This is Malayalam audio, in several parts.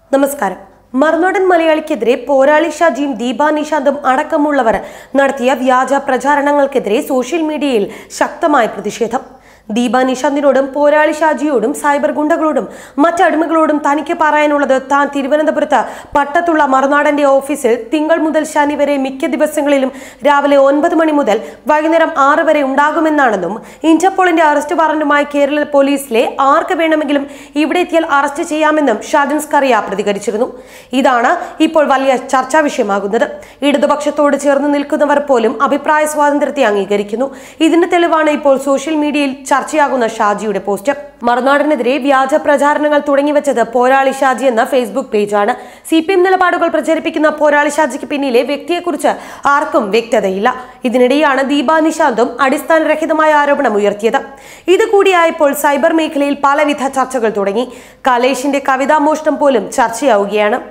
നമസ്കാരം. മറുനാടൻ മലയാളിക്കെതിരെ പോരാളി ഷാജിയും ദീപാ നിശാന്തും അടക്കമുള്ളവർ നടത്തിയ വ്യാജ പ്രചാരണങ്ങൾക്കെതിരെ സോഷ്യൽ മീഡിയയിൽ ശക്തമായ പ്രതിഷേധം. ദീപാ നിശാന്തിനോടും പോരാളി ഷാജിയോടും സൈബർ ഗുണ്ടകളോടും മറ്റടിമകളോടും തനിക്ക് പറയാനുള്ളത് താൻ തിരുവനന്തപുരത്ത് പട്ടത്തുള്ള മറുനാടന്റെ ഓഫീസിൽ തിങ്കൾ മുതൽ ശനി വരെ മിക്ക ദിവസങ്ങളിലും രാവിലെ 9 മണി മുതൽ വൈകുന്നേരം 6 വരെ ഉണ്ടാകുമെന്നാണെന്നും ഇന്റർപോളിന്റെ അറസ്റ്റ് വാറന്റുമായി കേരള പോലീസിലെ ആർക്ക് വേണമെങ്കിലും ഇവിടെ എത്തിയാൽ അറസ്റ്റ് ചെയ്യാമെന്നും ഷാജൻ സ്കറിയ പ്രതികരിച്ചിരുന്നു. ഇതാണ് ഇപ്പോൾ വലിയ ചർച്ചാ വിഷയമാകുന്നത്. ഇടതുപക്ഷത്തോട് ചേർന്ന് നിൽക്കുന്നവർ പോലും അഭിപ്രായ സ്വാതന്ത്ര്യത്തെ അംഗീകരിക്കുന്നു. ഇതിന്റെ തെളിവാണ് ഇപ്പോൾ സോഷ്യൽ മീഡിയയിൽ ചർച്ചയാകുന്ന ഷാജിയുടെ പോസ്റ്റ്. മറുനാടിനെതിരെ വ്യാജ പ്രചാരണങ്ങൾ തുടങ്ങിവെച്ചത് പോരാളി ഷാജി എന്ന ഫേസ്ബുക്ക് പേജാണ്. CPM നിലപാടുകൾ പ്രചരിപ്പിക്കുന്ന പോരാളി ഷാജിക്ക് പിന്നിലെ വ്യക്തിയെക്കുറിച്ച് ആർക്കും വ്യക്തതയില്ല. ഇതിനിടെയാണ് ദീപാ നിശാന്തും അടിസ്ഥാനരഹിതമായ ആരോപണം ഉയർത്തിയത്. ഇതുകൂടിയായപ്പോൾ സൈബർ മേഖലയിൽ പലവിധ ചർച്ചകൾ തുടങ്ങി. കലേഷിന്റെ കവിതാമോഷണം പോലും ചർച്ചയാവുകയാണ്.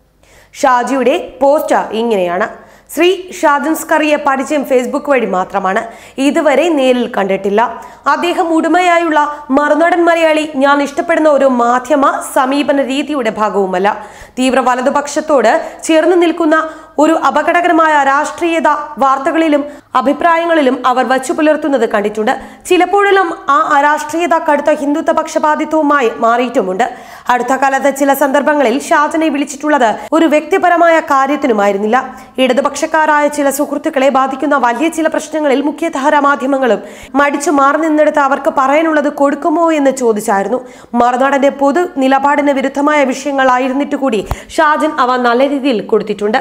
ഷാജിയുടെ പോസ്റ്റ് ഇങ്ങനെയാണ്: ശ്രീ ഷാജൻ സ്കറിയെ പരിചയം ഫേസ്ബുക്ക് വഴി മാത്രമാണ്, ഇതുവരെ നേരിൽ കണ്ടിട്ടില്ല. അദ്ദേഹം ഉടമയായുള്ള മറുനാടൻ മലയാളി ഞാൻ ഇഷ്ടപ്പെടുന്ന ഒരു മാധ്യമ സമീപന രീതിയുടെ ഭാഗവുമല്ല. തീവ്ര വലതുപക്ഷത്തോട് ചേർന്ന് നിൽക്കുന്ന ഒരു അപകടകരമായ രാഷ്ട്രീയത വാർത്തകളിലും അഭിപ്രായങ്ങളിലും അവർ വച്ചു പുലർത്തുന്നത് കണ്ടിട്ടുണ്ട്. ചിലപ്പോഴെല്ലാം ആ അരാഷ്ട്രീയത കടുത്ത ഹിന്ദുത്വ പക്ഷപാതിത്വവുമായി മാറിയിട്ടുമുണ്ട്. അടുത്ത കാലത്ത് ചില സന്ദർഭങ്ങളിൽ ഷാജനെ വിളിച്ചിട്ടുള്ളത് ഒരു വ്യക്തിപരമായ കാര്യത്തിനുമായിരുന്നില്ല. ഇടതുപക്ഷക്കാരായ ചില സുഹൃത്തുക്കളെ ബാധിക്കുന്ന വലിയ ചില പ്രശ്നങ്ങളിൽ മുഖ്യധാരാ മാധ്യമങ്ങളും മടിച്ചു മാറി നിന്നെടുത്ത് അവർക്ക് പറയാനുള്ളത് കൊടുക്കുമോ എന്ന് ചോദിച്ചായിരുന്നു. മറുനാടന്റെ പൊതു നിലപാടിന് വിരുദ്ധമായ വിഷയങ്ങളായിരുന്നിട്ട് കൂടി ഷാജൻ അവ നല്ല രീതിയിൽ കൊടുത്തിട്ടുണ്ട്,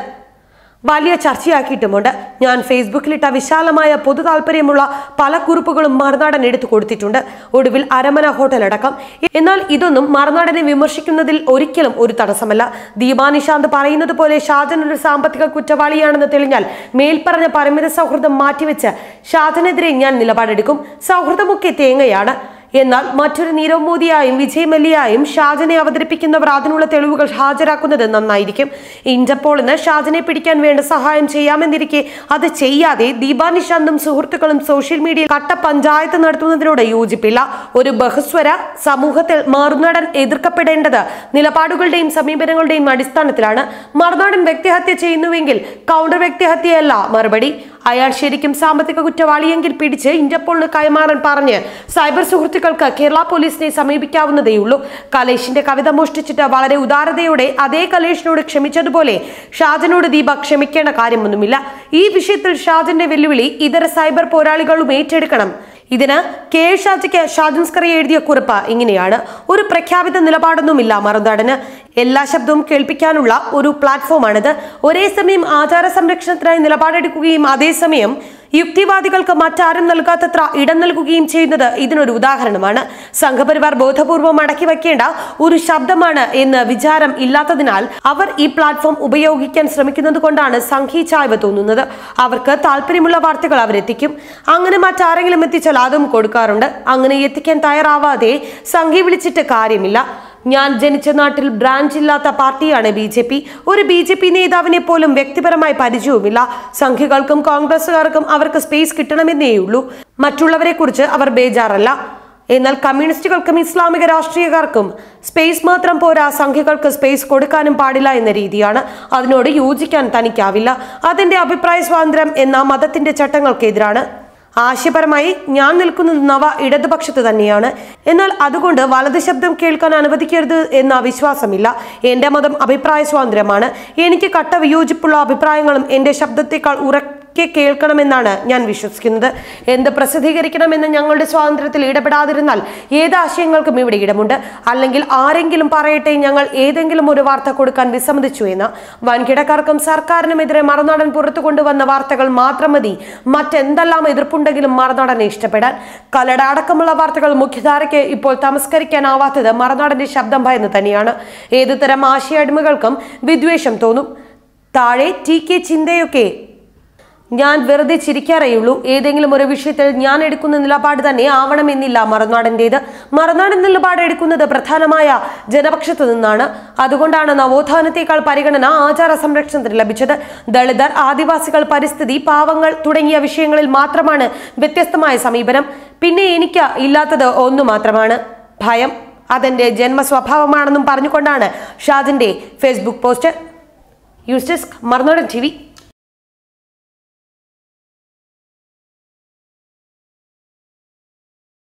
വലിയ ചർച്ചയാക്കിയിട്ടുമുണ്ട്. ഞാൻ ഫേസ്ബുക്കിലിട്ട വിശാലമായ പൊതു താല്പര്യമുള്ള പല കുറിപ്പുകളും മറുനാടൻ എടുത്തു കൊടുത്തിട്ടുണ്ട്, ഒടുവിൽ അരമന ഹോട്ടൽ അടക്കം. എന്നാൽ ഇതൊന്നും മറുനാടനെ വിമർശിക്കുന്നതിൽ ഒരിക്കലും ഒരു തടസ്സമല്ല. ദീപാ നിശാന്ത് പറയുന്നത് പോലെ ഷാജൻ ഒരു സാമ്പത്തിക കുറ്റവാളിയാണെന്ന് തെളിഞ്ഞാൽ മേൽപ്പറഞ്ഞ പരിമിത സൗഹൃദം മാറ്റിവെച്ച് ഷാജനെതിരെ ഞാൻ നിലപാടെടുക്കും. സൗഹൃദമൊക്കെ തേങ്ങയാണ്. എന്നാൽ മറ്റൊരു നീരവ് മോദിയായും വിജയ് മല്യയായും ഷാജനെ അവതരിപ്പിക്കുന്നവർ അതിനുള്ള തെളിവുകൾ ഹാജരാക്കുന്നത് നന്നായിരിക്കും. ഇന്റർപോളിന് ഷാജനെ പിടിക്കാൻ വേണ്ട സഹായം ചെയ്യാമെന്നിരിക്കെ അത് ചെയ്യാതെ ദീപാ നിശാന്തും സുഹൃത്തുക്കളും സോഷ്യൽ മീഡിയയിൽ കട്ട പഞ്ചായത്ത് നടത്തുന്നതിനോട് യോജിപ്പില്ല. ഒരു ബഹുസ്വര സമൂഹത്തിൽ മറുനാടൻ എതിർക്കപ്പെടേണ്ടത് നിലപാടുകളുടെയും സമീപനങ്ങളുടെയും അടിസ്ഥാനത്തിലാണ്. മറുനാടൻ വ്യക്തിഹത്യ ചെയ്യുന്നുവെങ്കിൽ കൗണ്ടർ വ്യക്തിഹത്യയല്ല മറുപടി. അയാൾ ശരിക്കും സാമ്പത്തിക കുറ്റവാളിയെങ്കിൽ പിടിച്ച് ഇന്റർപോളിന് കൈമാറാൻ പറഞ്ഞ് സൈബർ സുഹൃത്തുക്കൾക്ക് കേരള പോലീസിനെ സമീപിക്കാവുന്നതേയുള്ളൂ. കലേഷിന്റെ കവിത മോഷ്ടിച്ചിട്ട് വളരെ ഉദാരതയോടെ അതേ കലേഷിനോട് ക്ഷമിച്ചതുപോലെ ഷാജനോട് ദീപ ക്ഷമിക്കേണ്ട കാര്യമൊന്നുമില്ല. ഈ വിഷയത്തിൽ ഷാജന്റെ വെല്ലുവിളി ഇതര സൈബർ പോരാളികളും ഏറ്റെടുക്കണം. ഇതിന് ഷാജിക്ക് ഷാജൻ സ്കറിയ എഴുതിയ കുറിപ്പ് ഇങ്ങനെയാണ്: ഒരു പ്രഖ്യാപിത നിലപാടൊന്നുമില്ല മറുനാടന്. എല്ലാ ശബ്ദവും കേൾപ്പിക്കാനുള്ള ഒരു പ്ലാറ്റ്ഫോമാണിത്. ഒരേ സമയം ആചാര സംരക്ഷണത്തിനായി നിലപാടെടുക്കുകയും അതേസമയം യുക്തിവാദികൾക്ക് മറ്റാരും നൽകാത്തത്ര ഇടം നൽകുകയും ചെയ്യുന്നത് ഇതിനൊരു ഉദാഹരണമാണ്. സംഘപരിവാർ ബോധപൂർവം അടക്കി വയ്ക്കേണ്ട ഒരു ശബ്ദമാണ് എന്ന് വിചാരം ഇല്ലാത്തതിനാൽ അവർ ഈ പ്ലാറ്റ്ഫോം ഉപയോഗിക്കാൻ ശ്രമിക്കുന്നത് കൊണ്ടാണ് സംഘീ ചായ്വ് തോന്നുന്നത്. അവർക്ക് താല്പര്യമുള്ള വാർത്തകൾ അവരെത്തിക്കും. അങ്ങനെ മറ്റാരെങ്കിലും എത്തിച്ചാൽ അതും കൊടുക്കാറുണ്ട്. അങ്ങനെ എത്തിക്കാൻ തയ്യാറാവാതെ സംഘി വിളിച്ചിട്ട് കാര്യമില്ല. ഞാൻ ജനിച്ച നാട്ടിൽ ബ്രാഞ്ച് ഇല്ലാത്ത പാർട്ടിയാണ് BJP. ഒരു BJP നേതാവിനെ പോലും വ്യക്തിപരമായി പരിചയവുമില്ല. സംഘികൾക്കും കോൺഗ്രസുകാർക്കും അവർക്ക് സ്പേസ് കിട്ടണമെന്നേയുള്ളൂ. മറ്റുള്ളവരെ കുറിച്ച് അവർ ബേജാറല്ല. എന്നാൽ കമ്മ്യൂണിസ്റ്റുകൾക്കും ഇസ്ലാമിക രാഷ്ട്രീയക്കാർക്കും സ്പേസ് മാത്രം പോരാ, സംഘികൾക്ക് സ്പേസ് കൊടുക്കാനും പാടില്ല എന്ന രീതിയാണ്. അതിനോട് യോജിക്കാൻ തനിക്കാവില്ല. അതിന്റെ അഭിപ്രായ സ്വാതന്ത്ര്യം എന്ന മതത്തിന്റെ ചട്ടങ്ങൾക്കെതിരാണ്. ആശയപരമായി ഞാൻ നിൽക്കുന്നത് നവ ഇടതുപക്ഷത്ത് തന്നെയാണ്. എന്നാൽ അതുകൊണ്ട് വലത് ശബ്ദം കേൾക്കാൻ അനുവദിക്കരുത് എന്ന വിശ്വാസമില്ല. എന്റെ മതം അഭിപ്രായ സ്വാതന്ത്ര്യമാണ്. എനിക്ക് കട്ട വിയോജിപ്പുള്ള അഭിപ്രായങ്ങളും എന്റെ ശബ്ദത്തെക്കാൾ കേൾക്കണമെന്നാണ് ഞാൻ വിശ്വസിക്കുന്നത്. എന്ത് പ്രസിദ്ധീകരിക്കണമെന്ന് ഞങ്ങളുടെ സ്വാതന്ത്ര്യത്തിൽ ഇടപെടാതിരുന്നാൽ ഏത് ആശയങ്ങൾക്കും ഇവിടെ ഇടമുണ്ട്. അല്ലെങ്കിൽ ആരെങ്കിലും പറയട്ടെ ഞങ്ങൾ ഏതെങ്കിലും ഒരു വാർത്ത കൊടുക്കാൻ വിസമ്മതിച്ചു എന്ന്. വൻകിടക്കാർക്കും സർക്കാരിനുമെതിരെ മറുനാടൻ പുറത്തു കൊണ്ടുവന്ന വാർത്തകൾ മാത്രം മതി മറ്റെന്തെല്ലാം എതിർപ്പുണ്ടെങ്കിലും മറുനാടനെ ഇഷ്ടപ്പെടാൻ. കലട അടക്കമുള്ള വാർത്തകൾ മുഖ്യധാരയ്ക്ക് ഇപ്പോൾ തമസ്കരിക്കാനാവാത്തത് മറുനാടന്റെ ശബ്ദം ഭയന്ന് തന്നെയാണ്. ഏതുതരം ആശയ അടിമകൾക്കും വിദ്വേഷം തോന്നും. താഴെ TK ചിന്തയൊക്കെ ഞാൻ വെറുതെ ചിരിക്കാറേയുള്ളൂ. ഏതെങ്കിലും ഒരു വിഷയത്തിൽ ഞാൻ എടുക്കുന്ന നിലപാട് തന്നെ ആവണമെന്നില്ല മറുനാടൻ്റേത്. മറുനാടൻ നിലപാട് എടുക്കുന്നത് പ്രധാനമായ ജനപക്ഷത്തു നിന്നാണ്. അതുകൊണ്ടാണ് നവോത്ഥാനത്തേക്കാൾ പരിഗണന ആചാര സംരക്ഷണത്തിന് ലഭിച്ചത്. ദളിതർ, ആദിവാസികൾ, പരിസ്ഥിതി, പാവങ്ങൾ തുടങ്ങിയ വിഷയങ്ങളിൽ മാത്രമാണ് വ്യത്യസ്തമായ സമീപനം. പിന്നെ എനിക്ക് ഇല്ലാത്തത് ഒന്നു മാത്രമാണ്: ഭയം. അതെന്റെ ജന്മസ്വഭാവമാണെന്നും പറഞ്ഞുകൊണ്ടാണ് ഷാജിന്റെ Facebook post. News desk Marunadan TV.